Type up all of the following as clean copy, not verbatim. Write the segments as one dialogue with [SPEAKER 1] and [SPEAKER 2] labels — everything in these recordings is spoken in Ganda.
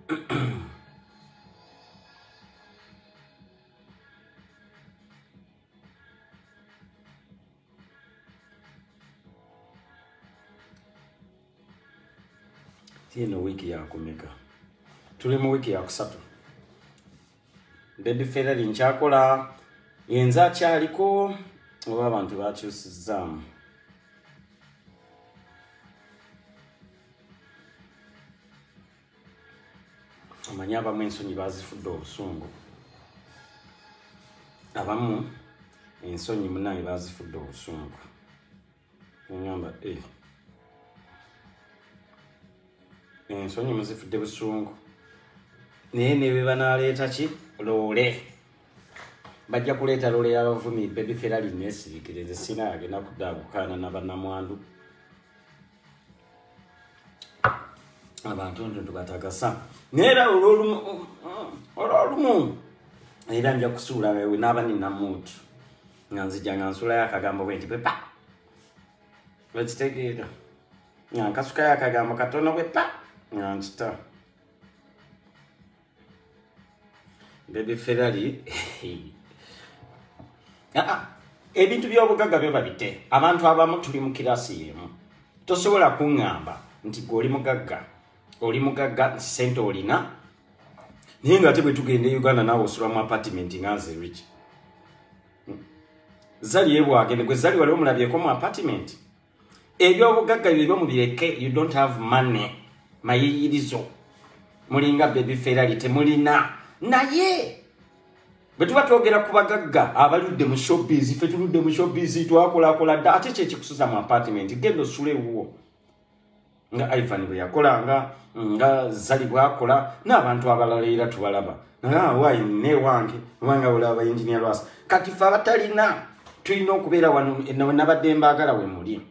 [SPEAKER 1] Tino wiki ya kumeka. Tuli mu wiki ya kusatu. Baby Ferrari nchakola yenza kyaliko oba abantu bakyusizaamu. Amanyi abamu ensonyi bazifudde obusungu. Abamu ensonyi munaye bazifudde obusungu. Ngamba ensonyi muzifudde busungu. Naye ne bwe banaleeta ki? Loole. Bajja kuleeta loole y'abavumi Baby Ferrari neesirikirize sina agenda kuddaabukana na bannamwandu. Abantu ntuntu batagasa. Neera olwolumu era nja kusuula wewe n'aba nina muutu. Nga nzija nga nsulayo akagambo bwe nti bwepa. Bakitegeera. Nga nkasukayo akagambo katono bwepa. Nga nkita. Baby Ferrari. Ebintu by'obugagga byo babite. Abantu abamu tuli mu kirasi yemu. Tosobola kuŋŋamba nti gwe oli mugagga sente olina. Naye nga ate bwe tugenda e Uganda naawe osula mu apartment nga nze rich. Zali yebwagende gwe Zali wali omulabyeko mu apartment. Ebyobugagga byo mubireke. You don't have money. Mayiyirizo. Mulinga Baby Ferrari temulina. Naye bwe tuba twogera ku bagagga abaludde mu showbiz, ffe tuludde mu showbiz twakolakola dda ate kye kikusuza mu apartment genda osule ewuwo. Nga Ivan bwe yakolanga, nga Zali bwakola, n'abantu abalala era tubalaba. Waayi ne wange wanga olaba engineer Lwasa. Kati ffe abatalina tulina okubeera wano nabadde mbaagala we muli.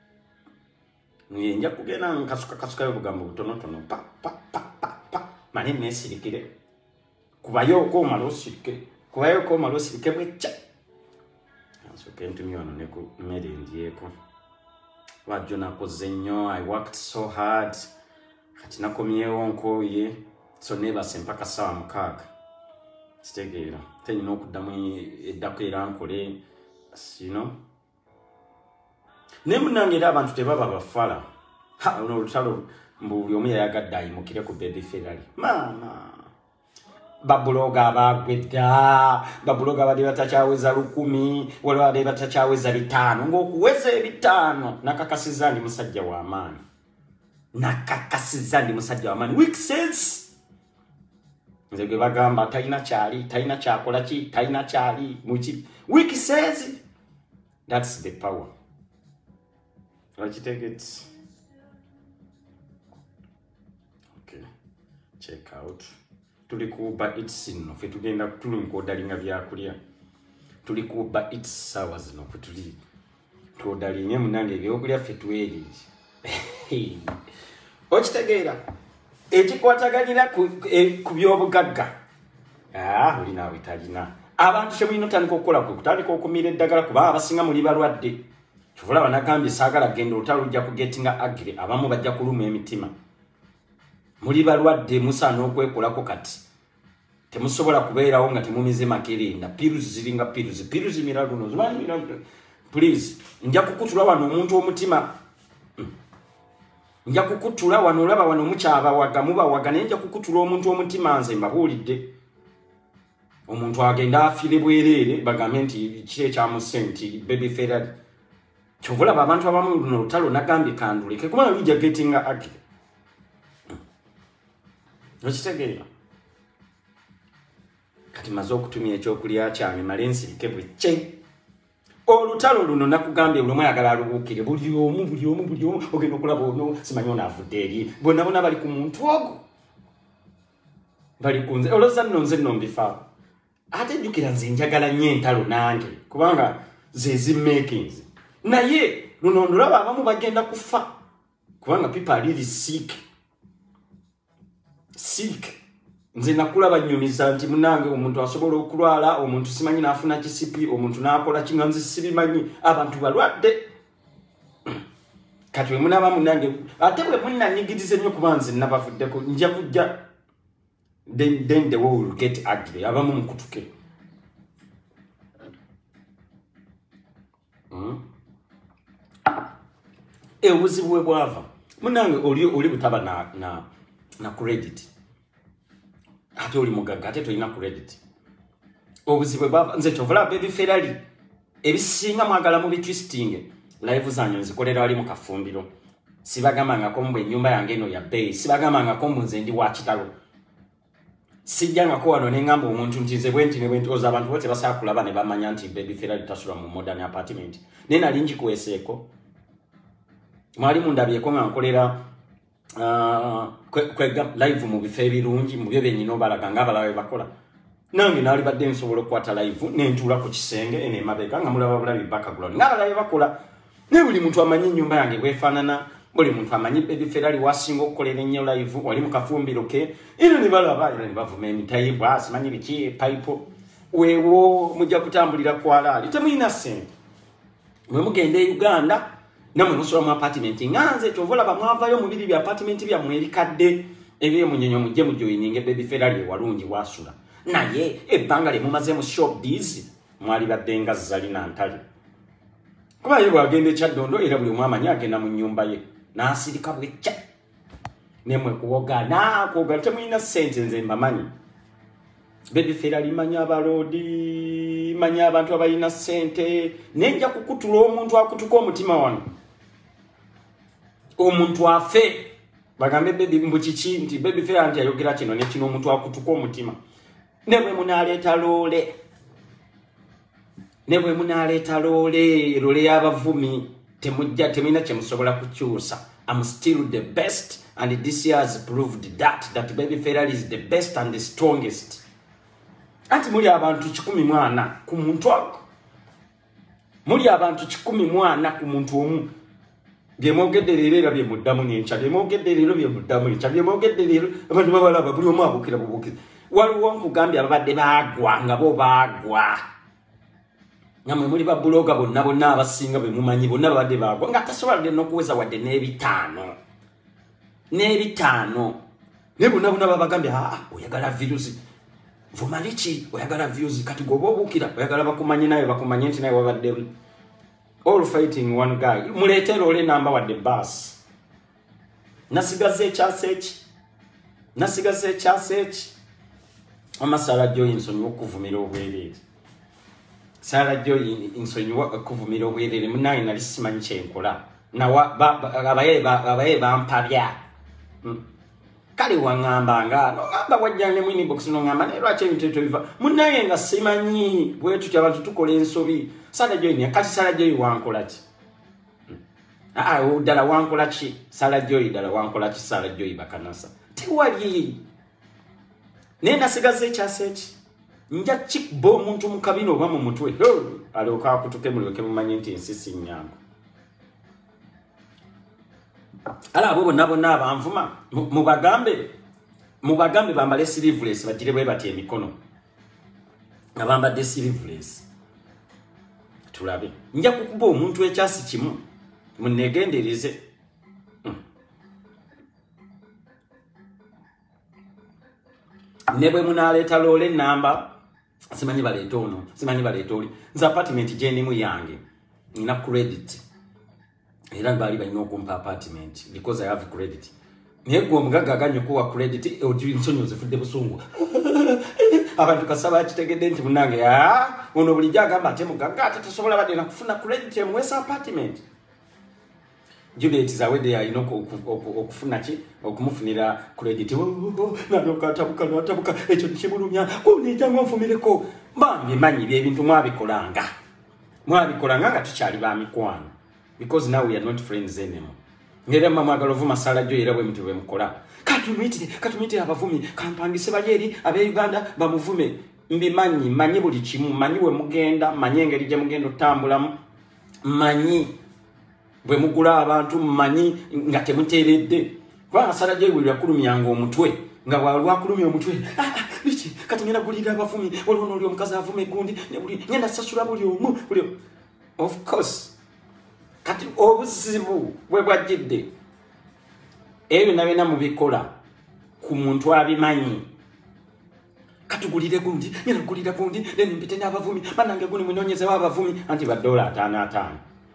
[SPEAKER 1] Nja kugenda nkasukayo obugambo butonotono pa pa pa pa pa mane neesirikire. Kubayo omala osirike bwekya. Nsooke ntumye wano ne ku mmere endyeko. Wajjo nakoze nnyo. I worked so hard. Kati nakomyewo nkooye. So neebase mpaka ssaawa 6. Kitegeera. Tenyina okuddamu eddako era nkole. You know? Ne munnange era abantu tebaba bafala. Olutalo buli omu yayagadde ayimukire ku Baby Ferrari. Maama. Babuloga abagwedda. Babuloga bali batakyaweza 1000. Waliwo bali batakyaweza 5. Ng'okuweza 5. Nakakasiza ndi musajja w'amaanyi. Weak sense. Nze gwe bagamba talina kyali, talina kyakola ki, talina kyali muki. Weak sense. That's the power. Let's take it. Okay. Check out. Tulikuba itsin fe tugenda tulinkodalinga byakulya. Tulikuba itsawa zino kutuli. Tuodalinye munange ebyokulya fe tweri. Okitegeera. Ekikwataganira ku byobugagga. Oli naawe talina. Abantu kyebulina otandika okukola kwe kutandika okumira eddagala kuba abasinga muli balwadde. Kyovula banagambye saagala genda olutalo lujja kugetinga agire abamu bajja kuluma emitima. Muli balwadde musaana okwekolako kati. Temusobola kubeerawo nga temumize makerenda. Piruzi ziringa piruzi. Piruzi miraluno. Please. Nja kukutula wano omuntu omutima. Nja kukutula wano olaba wano mukyaba waga muba waga naye nja kukutula omuntu omutima nze mbabuulidde. Omuntu agenda afire bwereere bagambe nti kiki ekyamusse nti Baby Ferrari. Kyovula abantu abamu luno olutalo nagambye kanduleke kubanga lujja getinga ugly. Okitegeera. Kati maze okutumya ekyokulya kyange male nsirike bwekye. Olutalo luno nakugambye buli omu ayagala alubuukire buli omu ogenda okulaba ono simanyi ono avudde eri. Bonna bali ku muntu ogwo. Bali ku nze olowooza nno nze nno mbifaawo. Ate jjukira nze njagala nnyo entalo nange kubanga ze zimakings. Naye luno ndolaba abamu bagenda kufa kubanga people are really sick. Nze nakulaba nnyumiza nti munange omuntu asobola okulwala, omuntu simanyi n'afuna kisipi, omuntu n'akola kinga nze sibimanyi, abantu balwadde. Kati we munaba munange ate bwe munnanyigiriza nnyo kuba nze nabavuddeko nja kujja then the world will get ugly. Abamu mkutuke. Obuzibu bwe bwava. Munange oli butaba na credit. Ate oli mugaga ate tolina credit. Obuzibu bwe bwava nze kyovola baby Ferrari. Ebisinga mwagala mu bitwisting. Live zanyo nzikolera wali mu kafumbiro. Sibagamba ko mbwe nyumba yange eno ya bay. Sibagamba ko nze ndi wa kitalo. Sijjanga ko wano nengambo omuntu ntize bwenti ne bwenti oza abantu bote basakulaba ne bamanya nti baby Ferrari tasula mu modern apartment. Nena lingi kuweseeko. Mwali mundabyeko nga nkolera live mu bife ebirungi mu byo benyino balaga nga balawe bakola. Nange nali badde nsobola okukwata live n'entuula ku kisenge ene mabega nga mulaba bulabi background. Nga balawe bakola. Ne buli muntu amanyi nyumba yange bwefaanana. Buli muntu amanyi baby Ferrari wasinga okukolera ennyo live wali mu kafumbiro ke. Ino ne balaba ino ne bavuma emitayibwa simanyi biki pipe. Weewo mujja kutambulira kwala. Temuyina ssente. Mwe mugenda e Uganda. Namwe musula mu apartment nganze tovola bamwavayo mu biri bya apartment bya mwebikadde ebye munyonyo mujje mu joining baby Ferrari walungi wasula naye ebbanga le mumaze mu showbiz mwali baddenga zalina ntali kuba yebo agende Kyaddondo era buli mwama nyagenda mu nyumba ye nasirika bwecca nemwe kuwoga na kuwoga temuyina sente nze mbamanyi baby Ferrari manya abalodi manya abantu abalina sente nenja kukutula omuntu akutuka omutima wano omuntu afe bagambe baby mbuchichi nti baby Ferrari nti ayogera kino ne kino omuntu akutuka omutima nebwe munaleeta lole y'abavumi temina kyemusobola kukyusa. I'm still the best and this year has proved that baby Ferrari is the best and the strongest. Anti muli abantu 14 ku muntu ako. Muli abantu 14 ku muntu omu. Byemogedde leero bye muddamu n'encha. Byemogedde leero bye muddamu n'encha. Byemogedde leero abantu babalaba buli omu abukira bubukira. Waliwo nkugambye ababadde baagwa nga bo baagwa. Namwe muli ba bloga bonna abasinga bwe mumanyi bonna babadde baagwa nga tasobola n'okuweza wadde n'ebitaano. Ne bonna babagambye oyagala views. Vumalichi oyagala views kati gobo obukira oyagala bakumanye naye bakumanye nti naye wabadde all fighting one guy. Muletero ole namba wadde bus. Nasigaze ekyase Amasala Joy nsonyi okuvumira obwerere. Sala Joy nsonyi okuvumira obwerere munaye nali simanyi kyenkola. Nawa abaye bampabya. Kale wangamba ngamba wajjane mwini box no ngamba ne lwache ebintu biva. Munaye nga simanyi bwetu abantu tukola ensobi. Sala Joy ne kati Sala Joy wankola ki? Dala wankola ki? Sala Joy bakanasa. Tewali. Nena sigaze ekyaseki. Nja chikbo omuntu mu kabino oba mu mutwe. Aloka akutuke muleke mumanyi nti nsisi nyamba. Ala abo bonna abanvuma mubagambe bambale sleeveless batire bwe bati emikono. Abambadde sleeveless. Tulabe. Nja kukuba omuntu ekyasi kimu. Munegendereze. Nebwe munaleeta lole namba simanyi baleeta ono simanyi baleeta oli nza apartment gye mu yange nina credit era bali balina okumpa apartment because I have credit naye gwe omugaga aganyo kuwa credit ojiri nsonyi ozifudde busungu abantu kasaba kitegedde nti munange ono bulijja agamba ate mugaga ate tasobola badde na kufuna credit emuwesa apartment. Juliet zawede ya inoko okufuna ki okumufunira credit naloka ekyo kibulumya unijangwa mfumireko bambi manyi byebintu mwabikolanga nga tukyali ba mikwano because now we are not friends anymore. Ngere mama galovuma Sala Joy era bwe mitu bwe mukola katumite abavumi kampangise balyeri abe Uganda bamuvume manyi buli kimu manyi we mugenda manyi engeri gye mugenda otambulamu manyi bwe mugula abantu manyi nga temuteredde kwa Sala Joy buli yakulumyanga omutwe nga walwakulumya omutwe biki kati ngenda gulira abavumi waliwo oli omukazi avume gundi ne buli ngenda sasula buli omu of course kati obuzibu bwe bwajjidde ebyo nabena mubikola ku muntu abimanyi katugulire gundi nyina gulira gundi then mpite n'abavumi banange guni munonyeze w'abavumi anti $5 5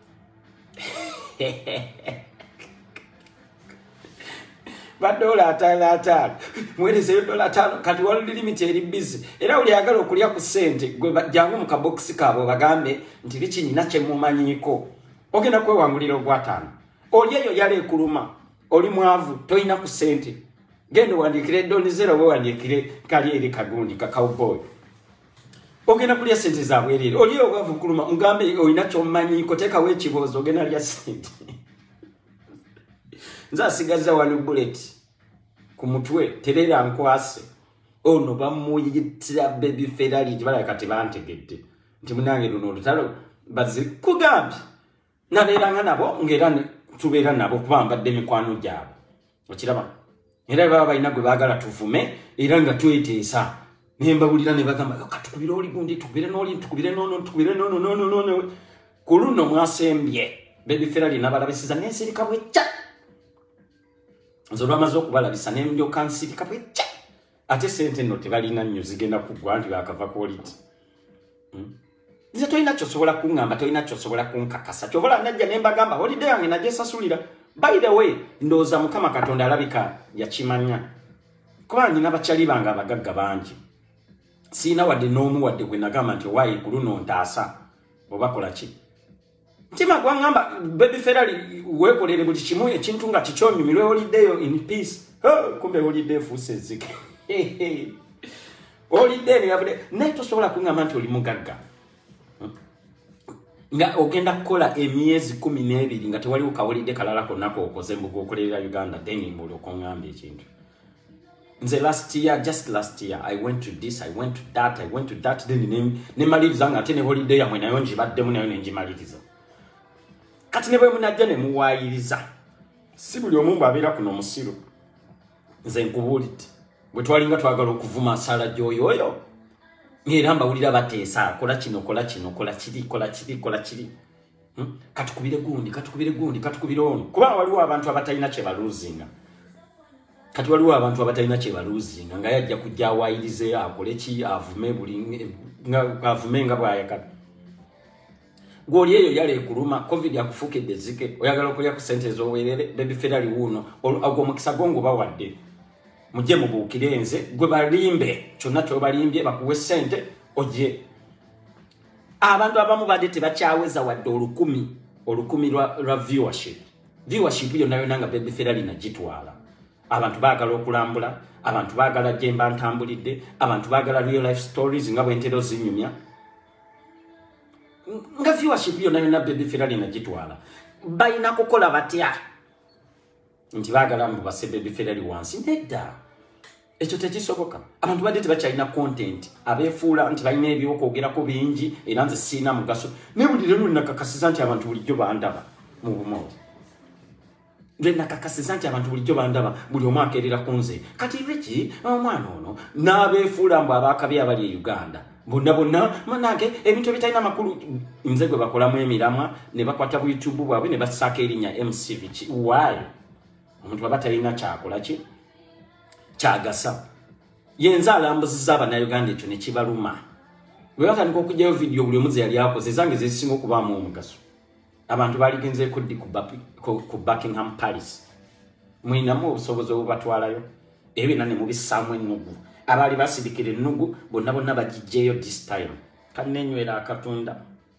[SPEAKER 1] $5 5 mwereze $5 kati wali limit eri busy era uli agala okulya ku sente gwe jangu mu kabox kabo bagambe nti bichi ninache mumanyiko ogenda kwewangulira ogwatano oli eyo yale kuluma oli mwavu toina ku sente gendo wandikire $0 bo wandikire kali eri kagundi ka cowboy ogenda kulya sente zaabwe eri oli ogwavu kuluma ngambe oinacho mumanyiko teka we kibozo ogenda lya sente nza sigaza wali bullet ku mutwe terera nkwase ono bamuyitira baby Ferrari jibala kati bantegedde nti munange luno lutalo bazi kugambi nabeeranga nabo ngera tubeera nabo kubambadde mikwano gyabo okiraba era baba balina gwe baagala tuvume era nga tweteesa nembawulira ne bagamba katukubire oli gundi tukubire n'oli tukubire nono tukubire nono ku luno mwasembye baby Ferrari nabalabisiza n'ensirika bwecca nzo lwamaze okubalabisa n'embyoka nsirika bwecca ate sente nno tebalina nnyo zigenda kuggwa nti bakava quality nze tolina kyosobola kuŋŋamba tolina kyosobola kunkakasa kyobola najja ne mbagamba holiday yange nagyesasulira by the way ndowooza mukama katonda alabika yakimanya kuba nina bakyali bange abagagga bangi siina wadde n'omu wadde gwe nagamba nti owaayi ku luno ntaasa oba kola ki ntima gwangamba baby Ferrari weekolere buli kimu ekintu nga kikyonyumirwe holiday in peace kumbe holiday fuuse ezzike holiday neyavude naye tosobola kuŋŋamba nti oli mugagga nga ogenda kukola emyezi 12 nga tewaliwo kawulidde kalala konnako okoze mbuga okolerera Uganda then mbuli okongamba ekintu nze just last year I went to this I went to that then nemaliriza nga ate ne holiday yamwe nayo njibaddemu nayo nenjimaliriza kati ne bwe munajja ne muwaayiriza si buli omu abeera kuno musiru nze nkubuulidde bwe twalinga twagala okuvuma asala gyoyoyo ngera mbawulira bateesa kola kino kola kiri katukubire gundi ono kuba waliwo abantu abatalina kye baluzinga kati waliwo abantu abatalina kye baluzinga nga yajja kujja awaayirize akole ki avume nga bwayagala gwoli eyo yale kuluma covid yakufuukidde zike oyagala okulya ku sente ez'obwerere baby Ferrari wuno ogw'omukisa gongo bawadde mujje mubuukire nze gwe balimbe kyonna kyobalimbye bakuwe sente ojje abantu abamu badde tebakyaweza wadde olukumi lwa viewership yonna yonna nga baby Ferrari nagitwala abantu baagala okulambula abantu baagala jemba ntambulidde abantu baagala real life stories nga bwentero zinyumya nga viewership yonna baby Ferrari nagitwala balina kukola batya nti baagala mbase baby Ferrari wansi nedda ekyo tekisoboka abantu badde tebakyalina content abeefuula nti balina ebyokwogerako bingi era nze siina mugaso naye buli lero nakakasiza nti abantu bulijjo bandaba mu bumozi nakakasiza nti abantu bulijjo bandaba buli omu akeerera ku nze kati lweki omwana ono n'abeefuula mbu abaakabi abali e Uganda bonna manage ebintu ebitalina makulu nze gwe bakolamu emiramwa ne bakwata ku YouTube bwabwe ne basaaka erinnya MCV why omuntu aba talina kyakola ki kyagasa yenza alambuziza abannayuganda ekyo ne kibaluma bwe batandika okugyayo vidiyo buli omuze yali akoze zange zezisinga okubaamu omugaso abantu baligenzeeko ddi ku Buckingham Palace mwinamu obusobozi obubatwalayo ebina ne mubissaamu ennugu abaali basirikira ennugu bonna bagijjeeyo this time kali nenywera akatunda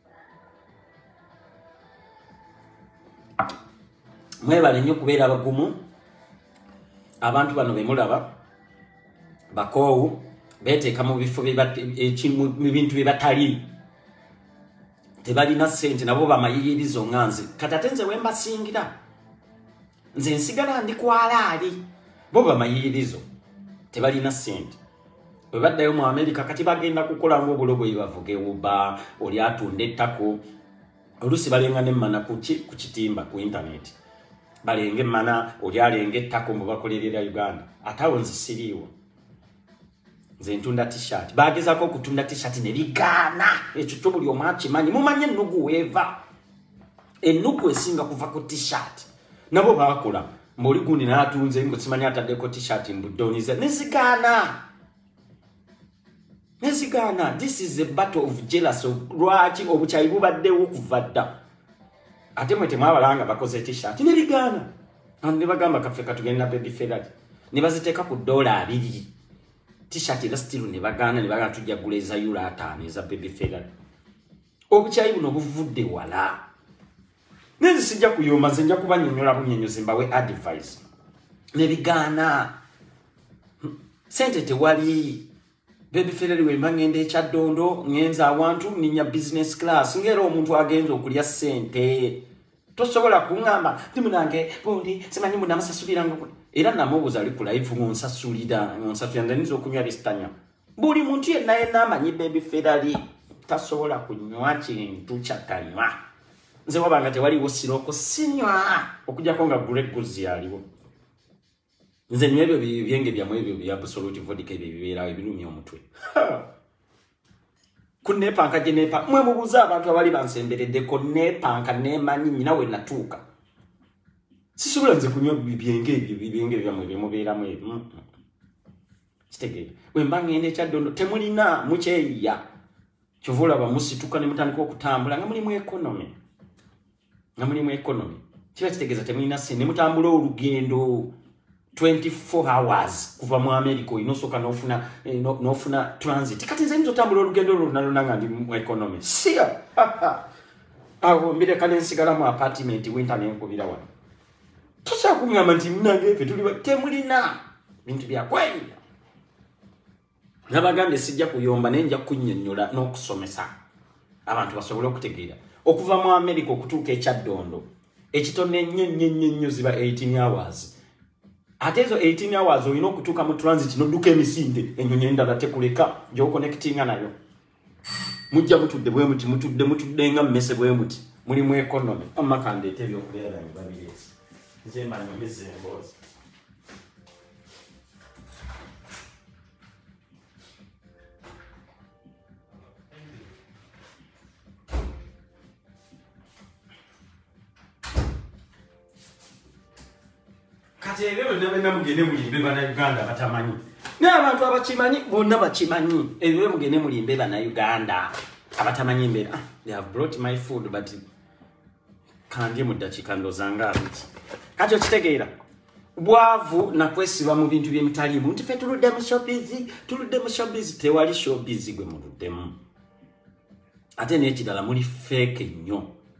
[SPEAKER 1] mwebale nnyo kubeera abagumu abantu bano bemulaba bakoowu beteeka mu bifo bintu bye batali tebalina ssente nabo bamayiyirizo nga nze kati ate nze we mbasingira nze nsigala ndi kwalaali bo bamayiyirizo tebalina ssente bwe baddayo mu Amerika kati bagenda kukola ng'obulogo bwe bavuga ewuba oli atunda ettako oluusi balenga nemmana ku kitimba ku intaneti balenga emmana oli alenga ettako mbu bakolerera Uganda ate awo nze siriiwo nze ntunda t-shirt bagezaako okutunda t-shirt ne bigaana ekyo kyo buli omu akimanyi mumanye ennugu weeva ennugu esinga kuva ku t-shirt nabo baakola mboli gundi n'atunze ngo simanyi ataddeko t-shirt mbudonize ne zigaana Nezigana, this is a battle of jealousy, lwaki obuchayi bubaddewo kuvadda. Ate mwe temwabalanga bakoze t-shirt. Nebigana. Ne bagamba kaffe katugenda baby Ferrari. Ne baziteeka ku $2. T-shirt era still ne bagana tujja guleza euro 5 eza baby Ferrari. Obuchayi buno buvudde wala. Nezi sijja kuyoma nja kubanyonyola bunyenyozi mbawe advice. Nebigana. Sente tewali. Baby Ferrari we mangende Kyaddondo ngenza awantu ninya business class ngero omuntu agenza okulya sente. Tosobola kungamba timunange bondi semanyi muna masasulira ngo era namubuza ali ku live ngonsasulira ndanizo okunywa listanya. Buli muntu yenna amanyi Baby Ferrari tasobola kunywa kintu kyakanywa. Nze wabanga tewaliwo siroko sinywa okujjako nga Greg Goose yaliwo. Nze nyebyo byenge byamwe ebyo bya absolute vodka ebibera ebinumya omutwe. Kunepanka jenepa mwe mubuza abantu abali bansemberedde ko nepanka nemanyi nyina we natuuka. Sisubula nze kunywa byenge byamwe bimubera mwe. Kitege we mbangene Kyaddondo temulina mukyeya. Kyovula bamusituka ne mutandika okutambula nga muli mu economy. Kiba kitegeeza temulina sente mutambula olugendo 24 hours kuva mu America inosoka nofuna transit. Kati nze nzotambula olugendo olunalona nga ndi mu economy. Siya. Awo mbire kale nsigala mu apartment winter nenkubira wano. Tosa kungamba nti munange ffe tuli temulina bintu bya kwenya. Nabagambye sijja kuyomba nenja kunnyonnyola n'okusomesa abantu basobole okutegeera. Okuva mu America okutuuka e Kyaddondo ekitone nnyo ziba 18 hours. Ate ezo 18 hours olina okutuuka mu transit n'odduka emisinde ennyonyi endala tekuleka gy'oconnectinga nayo. Mujja mutudde bwe muti mutudde nga mmese bwe muti muli mu economy. Amaka ndeeta ebyokubeera ne babireesi. Nze mba nyomeza emboozi. Ebyo nabena mugende mulimbe bana Uganda batamanyi. N'abantu abakimanyi bonna bakimanyi. Ebyo mugende mulimbe bana Uganda abatamanyi mbera. They have brought my food but kandi mu dakika ndozanga abiti. Kati okitegeera. Bwavu na kwesiba mu bintu by'emitalimu. Nti fe tuludde mu showbiz tewali showbiz gwe muluddemu. Ate n'ekidala muli fake nnyo.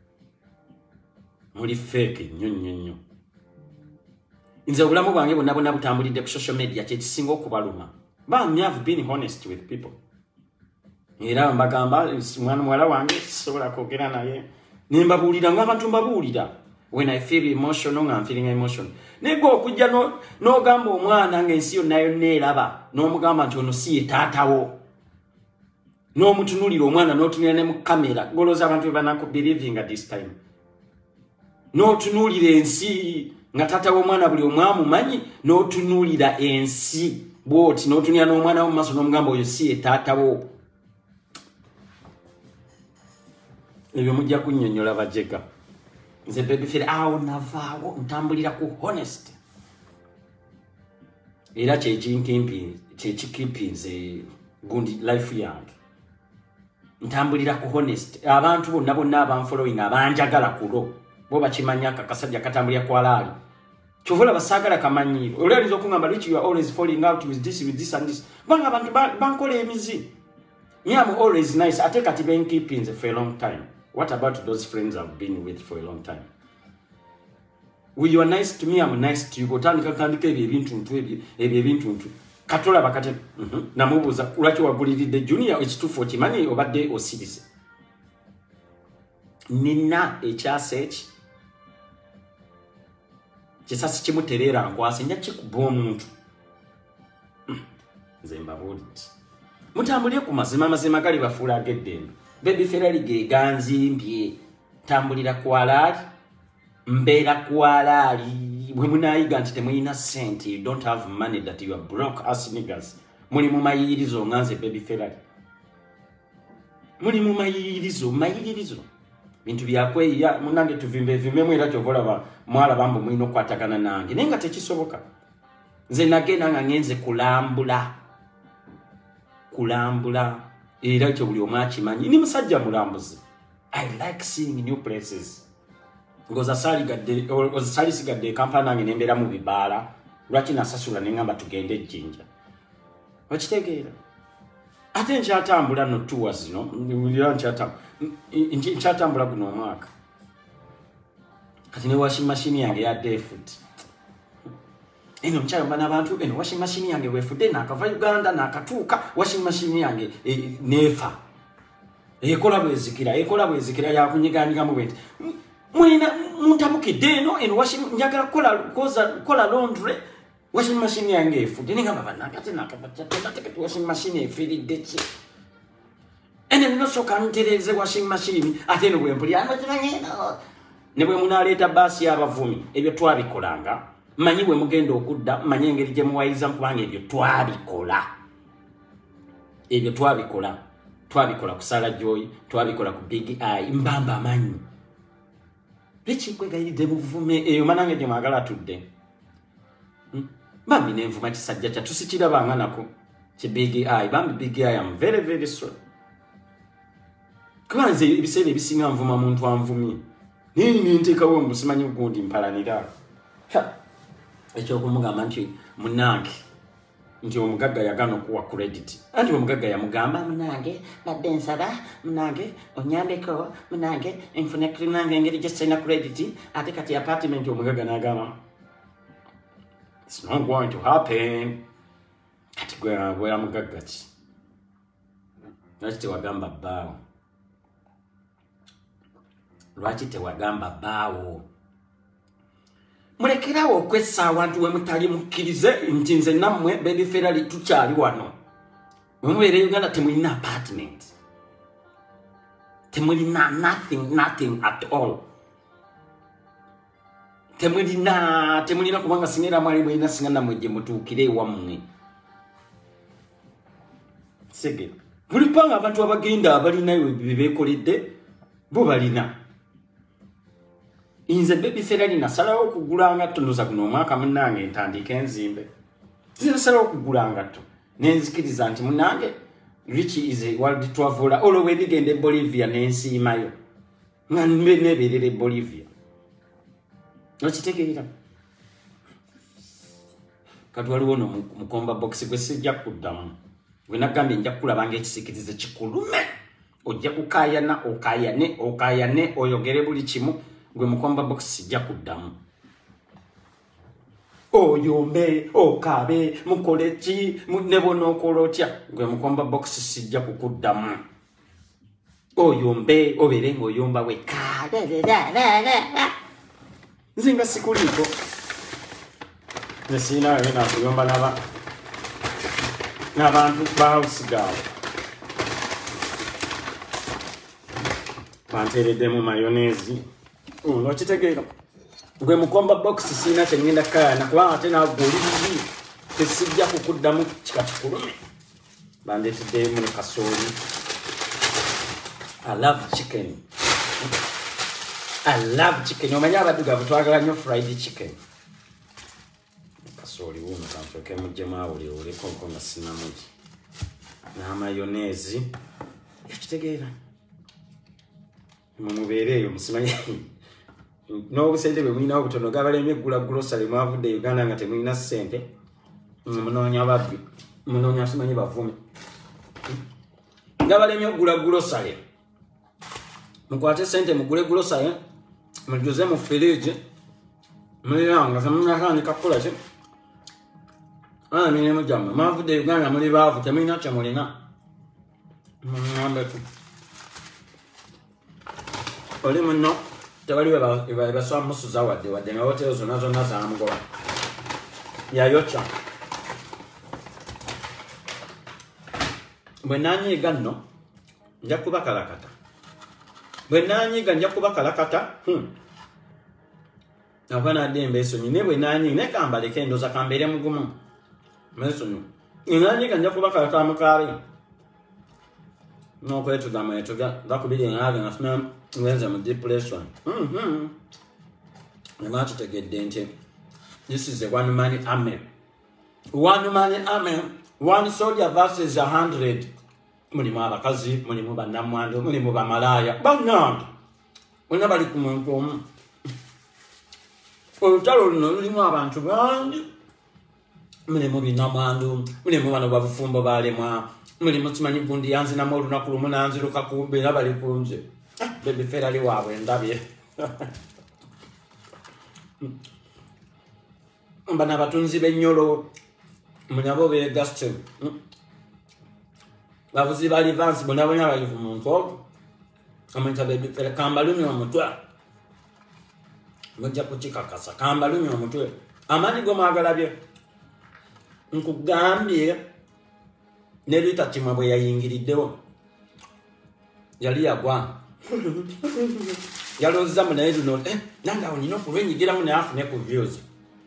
[SPEAKER 1] Nnyo. Nze obulamu bwange bonna butambulidde ku social media kyekisinga okubaluma. Bambi have been honest with people. Era mbagamba mwana muwala wange sisobola kwogera naye. Nembabuulira ng'abantu mbabuulira. When I feel emotional nga I'm feeling emotional. Nego okujja n'ogamba omwana ng'ensi yonna yonna eraba n'omugamba nti ono si ye taatawo. N'omutunulira omwana n'otunulira ne mu kamera. Golooza abantu banaku believing at this time. N'otunulira ensi nga tata w'omwana buli omwamu manyi n'otunulira ensi bwoti n'otunulira n'omwana wo maaso n'omugamba oyo si ye taatawo. Ebyo mujja kunnyonnyola bajega. Nze Baby Ferrari awo navaawo ntambulira ku honest. Era kyekikimpinze gundi life yange. Ntambulira ku honest. Abantu bonna abanfollowing abanjagala kulo. Bo bakimanya akasajja katambulira ku alaali. Kyovula basagala kamanyiro. Olwaliza okungamba Rich, you are always falling out with this and this. Banga abantu bankola emizi. I'm always nice. I take a been keeping for a long time. What about those friends I've been with for a long time? When you are nice to me, I'm nice to you. Botandika tandika ebintu katola bakate namubuza ulaki waguliride junior H240 mani obadde osibise. Nina ekyaseki kisasi kimuterera nkwase nja kikuba omuntu. Nze mbabuliti mutambulire ku mazima gali bafuula ageddembe. Baby Ferrari ge ganzimbye tambulira ku alaali mbeera ku alaali bwe munayiga nti temulina sente, you don't have money, that you are broke as niggas. Muli mu mayiririzo nganze Baby Ferrari. Muli mu mayiririzo bintu byakweya munange tuvimbe era kyovola mwala bambo mwino okwatagana nange naye nga tekisoboka. Nze nagenda nga ngenze kulambula kulambula era kyo buli omu akimanyi ni musajja mulambuzi. I like seeing new places. Ngoza sali sigadde Kampala nange nembeera mu bibaala lwaki nasasula nengamba tugende Ejjinja. Wakitegeera ate nkyatambula no tours zino nkyatambula guno omwaka kati ne washing machine yange ya default eno nkyagamba n'abantu eno washing machine yange wefudde nakava Uganda nakatuuka washing machine yange nefa ekola bwezikira yakunyiganyigamu bwenti mwina muntabukidde eno washing njagala kola laundry washing machine yange efudde nengamba bannange ate nakavatekati washing machine efiridde ki ene ninosoka ntereze washing machine ate eno bwempulira amakinanyeno ne bwe munaleeta baasi y'abavumi ebyo twabikolanga manyi bwe mugenda okudda manyi engeri gye muwayiriza kubanga ebyo twabikola ku Sala Joy twabikola ku Big Eye mbamba amanyi liki kwegayiride buvume eyo manange gye mwagala tudde bambi nenvuma kisajja kya tusikirabanga nako ki Big Eye bambi Big Eye am very very sorry kwanze ebiseera ebisinga nvuma muntu anvumye nini nteekawo omusimanyi gundi mpalanira ekyokumugamba nti munange nti omugagga yagana okuwa credit anti omugagga yamugamba munange badde nsaba munange onyambeko munange enfune nange engeri gye sirina credit ate kati apartment omugagga n'agamba it's not going to happen kati gwera mugagga ki lwaki tewagamba bbaawo lwaki tewagamba bbaawo mulekerawo okwessa abantu we mutali mukkirize nti nze nammwe Babyface tukyali wano mubeera Uganda temulina apartment temulina nothing at all temulina kubanga sinera mwali mwina singa nammwe gye mutuukire ewammwe sege buli panga abantu abagenda abalinayo bebekoledde bo balina inze Babyface nasalawo okugulanga tonoza guno omwaka munnange entandika enzimbe zinasalawo okugulanga to nenzikiriza nti munnange Richie is a world traveler olwo bigende Bolivia nensiimayo nga nebeerere Bolivia okitegeera kati waliwo no mukomba box gwe sijja kuddamu gwe nagambye nja kulabanga ekisikirize kikulume ojja kukayana okayane oyogere buli kimu gwe mukomba box sijja kuddamu oyombe okabe mukoleki nebona okola otya gwe mukomba box sijja kukuddamu oyombe obere ng'oyomba wekka nze nga sikuliiko nesiina ena kuyomba n'abantu ba house gawe banteereddemu mayonezi okitegeera gwe mukomba box siina kyengenda kayana kubanga ate nagwe oli bibi tesijja kukuddamu kika kikulume bandeeteddemu ne kasooli I love chicken omanyi abaddugavu twagala nnyo fried chicken kasooli wuno kansoke mujjemu awuliwuleko nko nga sinamugi n'amayonezi ekitegeera mumubeereeyo musimanyi n'obusente bwe mulinawo butono gabalemye eggula grocery mwavudde Uganda nga temulina ssente munoonya babbi munoonya simanyi bavumi gabalemye oggula grocery mukwate ssente mugule grocery mujuze mu fridge muliranga temunatandika kukola ki mirimu gyammwe mwavudde Uganda muli baavu temulina kyemulina muŋambeku oli muno tewali baswa musuza wadde nga hotelo zonna zamugoba yayokya bwe nanyiiga nno nja kubakalakata aba nademba esonyi ne bwe nanyiiga naye kambaleka endoza kambeere mugumu mesonyi nanyiiga nja kubakalakata mukaabe n'okwetuga gakubiri enage nga funa ngenze mu depression nematutegedde nti this is a one man army One soldier versus 100. Mulimu abakazi, mulimu bannamwandu, mulimu bamalaya. Bannange. Mwenna bali ku muntu omu. Olutalo luno lulimu abantu bangi. Mulimu binnamwandu, mulimu bano babufumbo balemwa, mulimu kimanyi gundi yanzinamu olunaku lumu nanziruka kumbe era bali kunze. Baby fera ali waabwe ndabye. Mbana abatunzi b'ennyolo munabo beegasse. Bavuzi bali vansi bonna bali ku muntu ogwo. Amanta baby fera kambalumi omutwe. Mujja kukikakasa kambalumi omutwe. Amani go maagalabye. Nkugambye ne Rita Kimwa bwe yayingiriddewo. Yali yagwa. Yaloza mu naye luno nanga onino kulwenyigiramu naye afune ku views.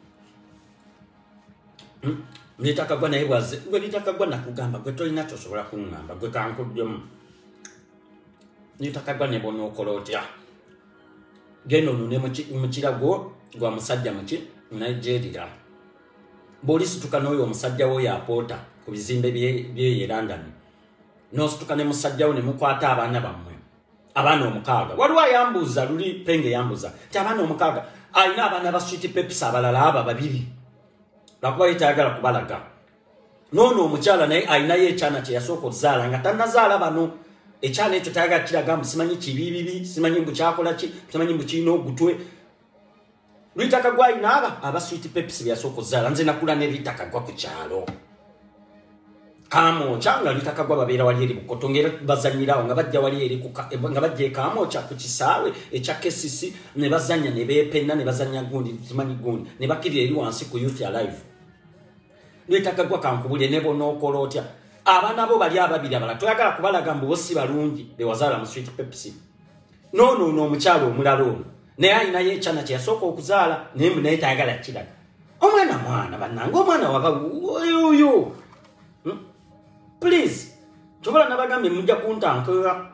[SPEAKER 1] Nitakagwa naye bwaze gwe nitakagwa nakugamba gwe tolina kyosobola kuŋŋamba gwe kankuddemu. Nitakagwa ne bono okola otya. Gendo nune mu kirago gwa musajja mu Nigeria. Bolisi tukanoyo omusajja wo yapoota ku bizimbe bye London. Nosituka ne musajja wo ne mukwata abaana bammwe. Abaana omukaaga. Waliwo ayambuza luli penge yambuza. Ti abaana omukaaga alina abaana ba Sweet Pepsi abalala aba babiri. Lakuba yetayagala kubalaga. Nono omukyala naye alinayo ekyana kye yasooka okuzaala nga tannazaala bano. Ekyana ekyo tayagala kiraga simanyi kibibibi, simanyi mbu kyakola ki, simanyi mbu kirina ogutwe. Lwitaka gwa inaba aba Sweet Pepsi byasooka okuzaala nze nakula ne Lwitaka gwa ku kyalo. Kamoocha nga Lwitaka gwa babeera wali eri Bukoto ngera bazanyirawo nga bajja wali eri nga bajja Kamoocha ku kisaawe ekya Kesisi ne bazanya ne beepenna ne bazanya gundi simanyi gundi ne bakirira eri wansi ku Youth Alive. Lwitaka gwa kankubulye ne bono okola otya. Abaana bo bali ababiri abala toyagala kubalaga mbu bosi balungi bewazaala mu Sweet Pepsi. No omukyalo omulala ono naye alinayo ekyana kye yasooka okuzaala naye mbu naye tayagala kiraga. Omwana bannange omwana waba oyo. Please tobola nabagambye mujja kuntankera.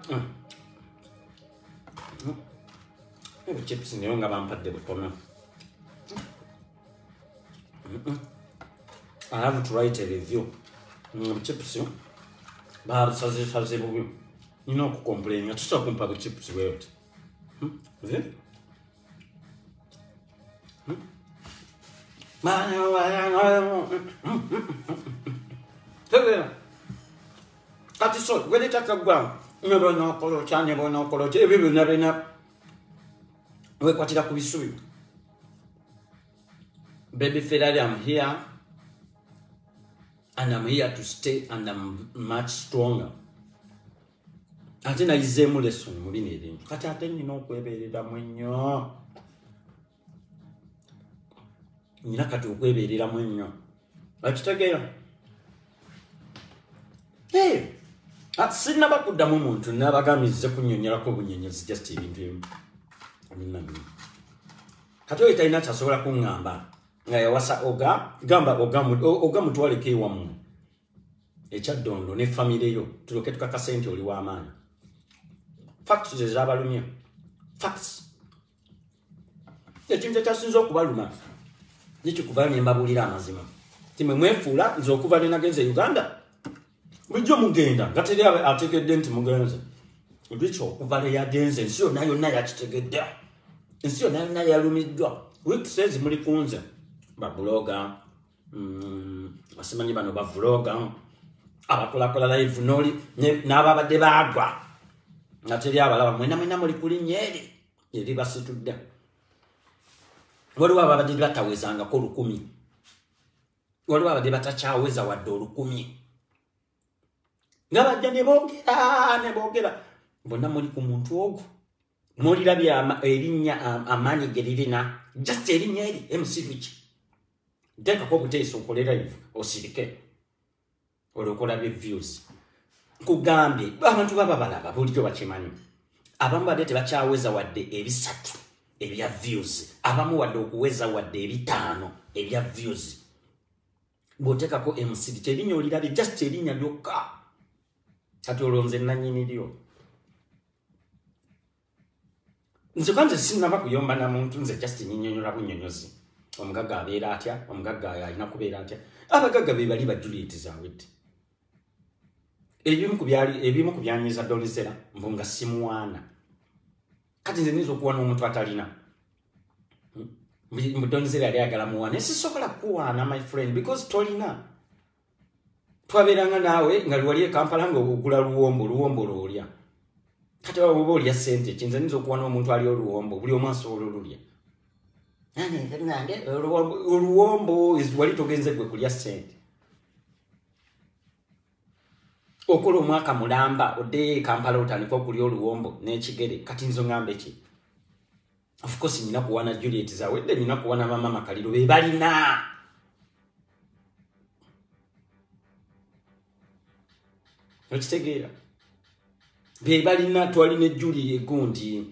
[SPEAKER 1] Chips nayo nga bampadde butono. I have to write a review. Chips basaze bubi. Nina okukomplain nga tusobola kumpa ku chips bweyoti. Kati so gwede takagwa nebona okolo cyane bona okolo ebibi nabena we kwatira kubisubi. Baby Ferrari, I'm here and I'm here to stay and I'm much stronger. Ate na izemu lesson muri nedi kati ate nina okweberera mwenyo nina kati okweberera mwenyo akitegeera. Sinna bakuddamu muntu nabagamize kunnyonnyolako obunyonyozi just ebintu ebimu. Kati oyo talina kyasobola kuŋŋamba nga yawasa gamba oga mutwaleko ewammwe ekyaddondo ne famire yo tuloke tukakase nti oli w'amaanyi. Facts ez'abalumya. Facts. Ekintu ekyasinza okubaluma nikikuva ne mbabuulira amazima. Timwe mwefuula nze okuva ne nagenze Uganda. Mujjo mugenda nga teri ategedde nti mugenze. Lwekyo okuva ne yagenze ensi yonna yakitegedde. Ensi yonna yalumiddwa. Weeks muli kunze. Babuloga. Basimanyi bano bavuloga. Abakolakola live noli n'ababadde baagwa. Nga teri abalaba mwena muli kulinnya eri basitudde. Waliwo ababadde batawezangako 1,000. Waliwo abadde batakyaweza wadde 1,000. Nga bajja ne boogera bonna muli ku muntu ogwo. Mwolirabye erinnya amaanyi ge lirina just erinnya eri MC Tekako obuteeso okole live osirike olokolabye views. Kugambye abantu baba balaba bulijjo bakimanyi. Abamu badde tebakyaweza wadde 3 ebya views. Abamu wadde okuweza wadde 5 ebya views. Bwotekako MC terinnya olirabye just erinnya lyokka. Kati olonze nannyini lyo. Nze kwanze sinnaba kuyomba na muntu nze just nyinyonyola bunyonyozi. Omugagga abeera atya, omugagga alina kubeera atya. abagagga be bali ba Juliet zawete ebimu ku byanyiza dolizera mbunga simuwana kati nze nizo kuwa n'omuntu atalina mudolizera ali agala muwana sisobola kuwana my friend because tolina twaberanga naawe nga wali Kampala nga ogula luwombo lolya kati baba olya sente kinze nizo kuwa n'omuntu ali oluwombo buli omwaso olulya nange oluwombo wali togenze gwe kulya sente okola omwaka mulamba ode Kampala otandika okulya oluwombo n'ekigere kati nzo ngambe ki of course nina kuwana Juliet zawedde nina kuwana mama Makaliro be balina okitegeera be balina twalina Julie egundi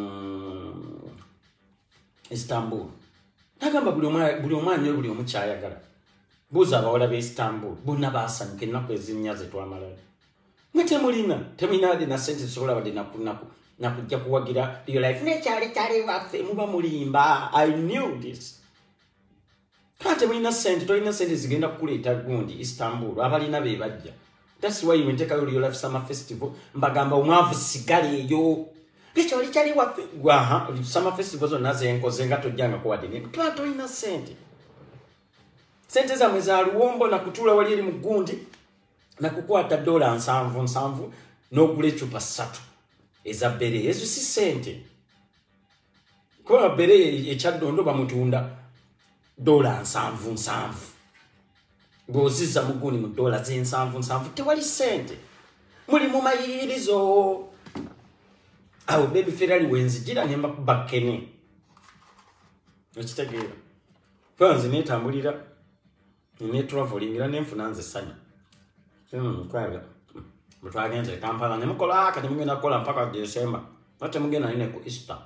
[SPEAKER 1] Istanbul nagamba buli omwanya buli omukyayagala buza abawala be Istanbul bonna basanyuka ennaku ezinyaze twamala temulina ade na sente sobola wadde nakujja kuwagira your life nekyali waffe muba mulimba. I knew this. Kati temulina sente tolina sente zigenda kukuleeta gundi Istanbul abalina be bajja. That's why you take your life summer festival mbagamba omwavu sigale eyo nekyali waffe summer festival zonna zenkoze nga tojjanga kuwadde tolina sente zamwe za luwombo na kutula wali eri mugundi na kukwata $7 n'ogula ecupa 3 eza bere ezo si sente kwa bere ekyaddondo bamutunda $7 goziza mugundi mu $7 tewali sente muli mu mayirizo awo baby Ferrari wenzijira nemba kubakene okitegeera kwanze netambulira ne traveling era nenfuna nze sanya kwaga mutwagenze Kampala ne mukola kati mugenda kukola mpaka December ate mugenda ne ku Easter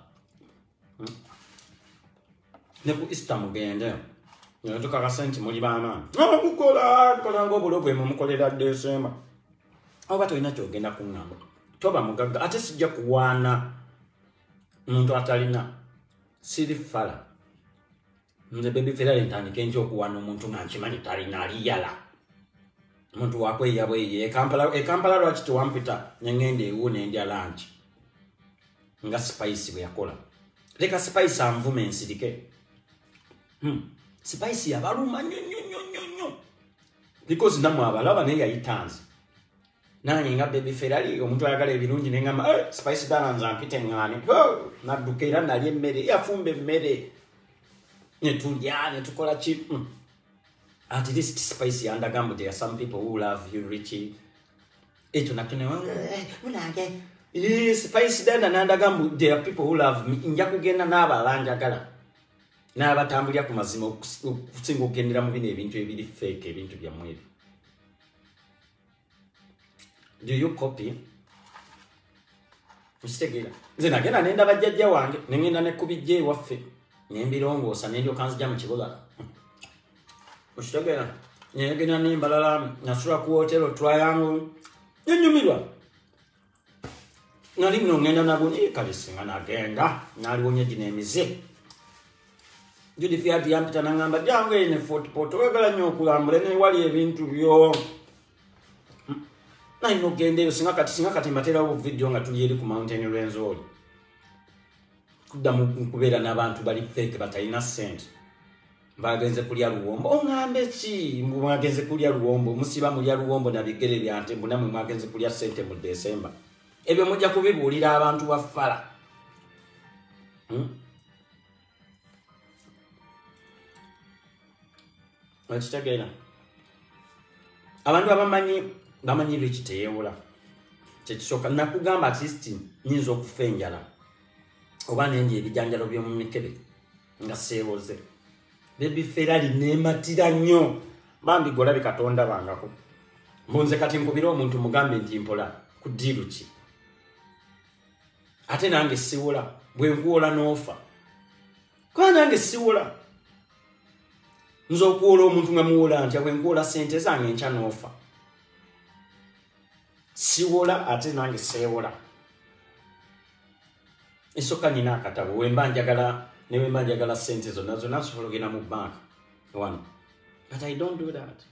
[SPEAKER 1] mugende ne tukaka sente muli bana kukola ngobulogo mukolera December oba tolina kyogenda kuŋŋamba toba mugagga ate sijja kuwaana muntu atalina sirifala nze baby Ferrari ntandike njo okuwaana omuntu nga nkimanyi talina aliyala muntu wakweyabweye Kampala lwaki tewampita nengende ewo nendya lunch nga Spice bwe yakola leka Spice anvume ensirike Spice yabaluma nnyo because namwe abalaba naye yayitanze nanye nga baby Ferrari omuntu ayagala ebirungi nengamba Spice dalanza mpite ngane nadduka era nali emmere yafumba emmere netulya netukola ki at least Spice yandagambo there are some people who love you Richie eto nakene munage Spice dana nandagambo there are people who love me nja kugenda n'abalanjagala n'abatambulya ku mazima okusinga okugendera mu bino ebintu ebiri fake ebintu bya mwezi. Do you copy? Ustegera. Nze nagenda nenda bajjajja wange nengenda ne kubijje waffe nembirongoosa nendio kanzija mu kibuga. Ustegera. Nyegenda nimbalala nasula ku hotel Triangle. Nyumirwa. Nali ngenda nabuni kalisinga nagenda naliwonye dinemize. Judi fiati yampita nangamba jange ne Fort Porto wegala nnyo okulambula ne wali ebintu byo. Na ino gende singa kati matera wo video nga tuli eri ku Mountain Renzori. Kudda mu kubeera n'abantu bali fake batalina sente. Bagenze kulya luwombo. Ongambe ki mwagenze kulya luwombo musiba mulya luwombo na bigere byante mbunamwe mwagenze kulya sente mu December. Ebyo mujja kubibuulira abantu bafala. Wachitegera. Abantu bamanyi Richie teyewula. Kyekisoka nakugamba at least nyinza okufa enjala. Oba nenje ebijanjalo by'omu mikebe nga seewoze. Baby Ferrari nematira nnyo. Bambi golabi Katonda bangako. Mbunze kati nkubira omuntu mugambe nti mpola ku diru ki. Ate nange siwula bwe nkuwola n'ofa. Kwa nange siwula. Nzo kuwola omuntu nga muwola nti bwe nkuwola sente zange nkya n'ofa. Siwola ate nange sewola. Isoka nina akatabo wemba njagala sente zonna nsobola ogenda mu bank. Wano But I don't do that.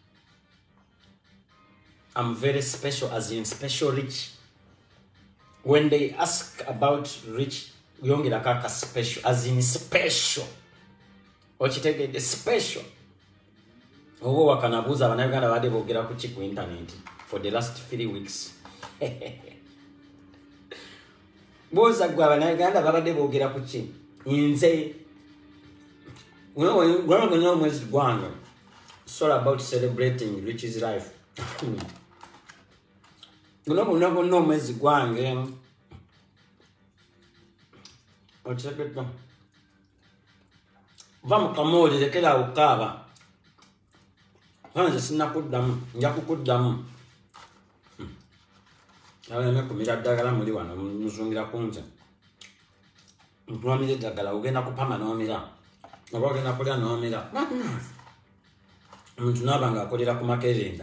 [SPEAKER 1] I'm very special, as in special rich. When they ask about rich, we only like a special, as in special. What you take it special. Oh, wakanabuza banaganda bade bogera ku chi ku internet for the last 3 weeks. Boza gwa banaganda babade bogera ku chi. Inze. Wewe gonna mwezi gwango. It's all about celebrating Rich's life. No mwezi gwange. Ocheketa. Vamos kamoli lekela ukaba. Hanze sinakuddamu, nja kukuddamu. Abana kumira ddagala muri wano muzungira kunze. Mpwamire ddagala ugenda kupama n'omira. Oba ogenda kulya n'omira. Omuntu n'abanga akolera ku makerenda.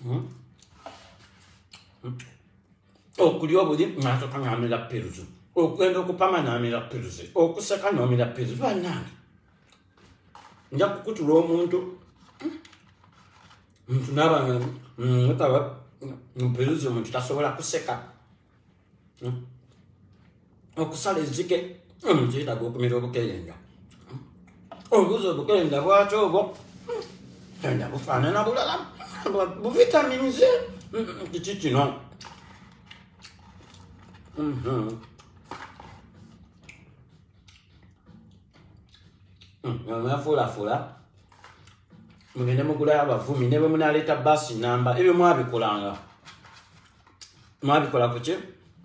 [SPEAKER 1] Okulya obuli n'asooka n'amira piruzu. Okugenda okupama n'amira piruzu. Okuseka n'omira piruzu. Bannange. Nja kukutula omuntu. Omuntu n'abanga mutaba piruzu omuntu tasobola kuseka. Okusala ezzike omuntu yeetaaga okumira obukerenda. Obuze obukerenda bwaki obwo. Kenda bufaanana bulala. Buvitamini Z. Kiki kino. Mwafuulafula. Mugende mugula abavumi ne bwe munaleeta basi namba ebyo mwabikolanga. Mwabikola kuki?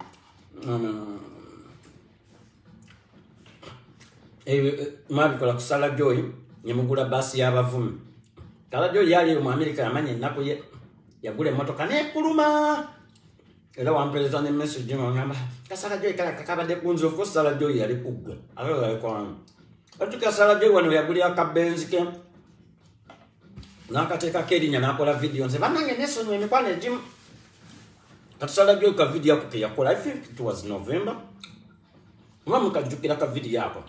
[SPEAKER 1] Mwabikola ku Sala Joy ne mugula basi y'abavumi. Sala Joy yali mu America yamanya ennaku ye yagula emmotoka n'ekuluma. Era wampeereza ne message ngamba Sala Joy kala kakabadde kunze of course Sala Joy yali kuggwe. Atuka Sala Joy wano yagulira akabenzi ke. Nakateeka kerinya nakola video nze bannange nesonyiwa emikwano egimu. Kati Sala Joy ka video yako ke yakola, I think it was November. Mukajjukira ka video yako.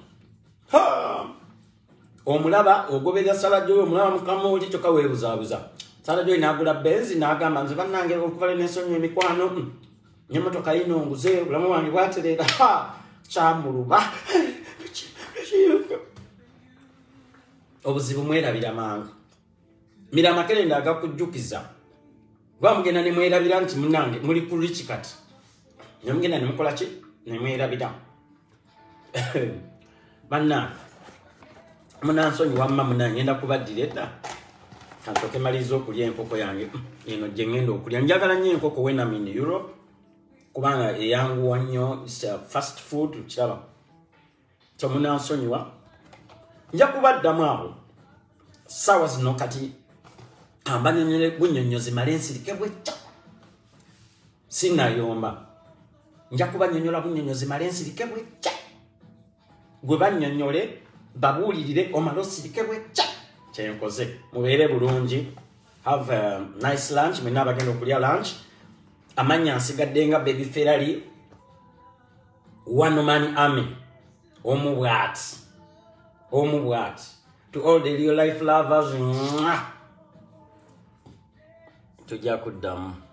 [SPEAKER 1] Omulaba ogoberera Sala Joy omulaba mukama oli kyokka weebuzaabuza. Sala Joy n'agula benzi n'agamba nze bannange okuvala n'ensonyiwa emikwano. N'emmotoka yinonguze obulamu bwange bwatereera. Kyamuluba. Obuzibu mwerabira mangu. Mira makerenda agakujjukiza. Bamugenda ne mwerabira nti munnange muli ku rich kati. Ne mugenda ne mukola ki? Ne mwerabira. Bannange. Munansonyiwa wamma munnange ngenda kubaddira edda. Kantoke maliza okulya enkoko yange. Eno gye ngenda okulya. Njagala nnyo enkoko when I'm in Europe. Kubanga eyanguwa nnyo, fast food kiraba. So munansonyiwa. Nja kubaddamu abo. Sawa zino kati ambanyonyole bunyonyozi malensirike bwecca. Sinayomba. Nja kubanyonyola bunyonyozi malensirike bwecca. Gwe bannyonyole babuulirire omalosirike bwecca. Kyenkoze mubeere bulungi. Have a nice lunch. Mwenna abagenda okulya lunch. Amanya nsigadde nga Baby Ferrari. One Man Army. Omubwati. To all the real life lovers, tujja kuddamu.